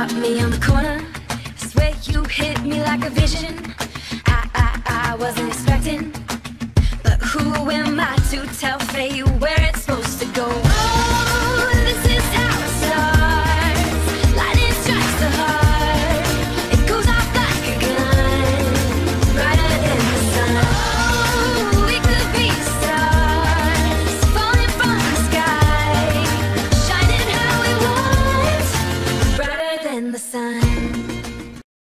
caught me on the corner. Swear you hit me like a vision. I wasn't expecting, but who am I to tell fate where